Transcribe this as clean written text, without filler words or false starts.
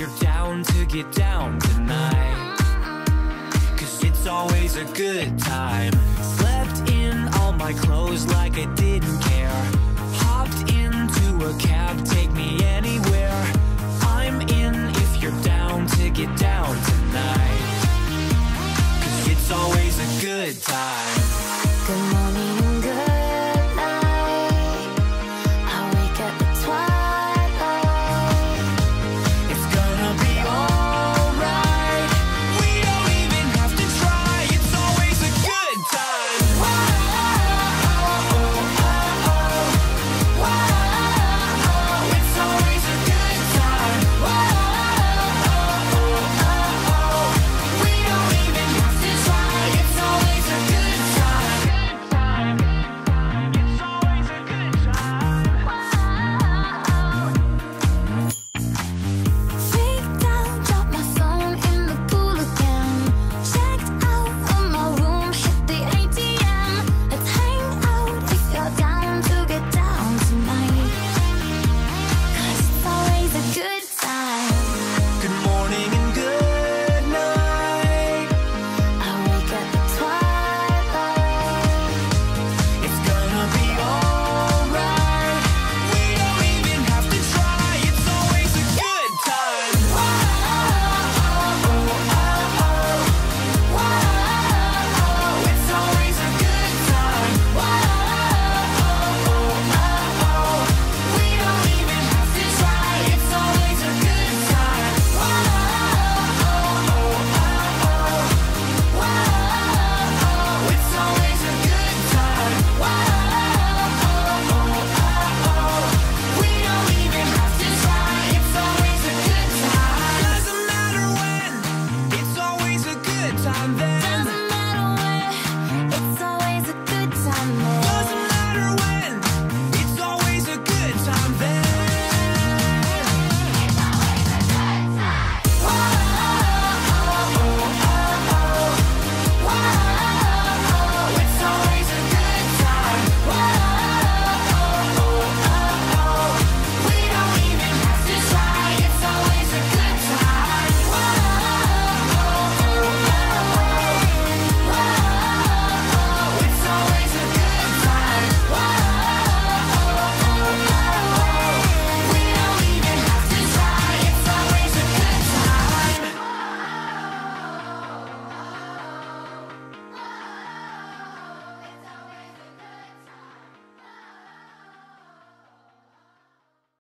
you're down to get down tonight, 'cause it's always a good time. Slept in all my clothes like I didn't care. Hopped into a cab, take me anywhere. I'm in if you're down to get down tonight, 'cause it's always a good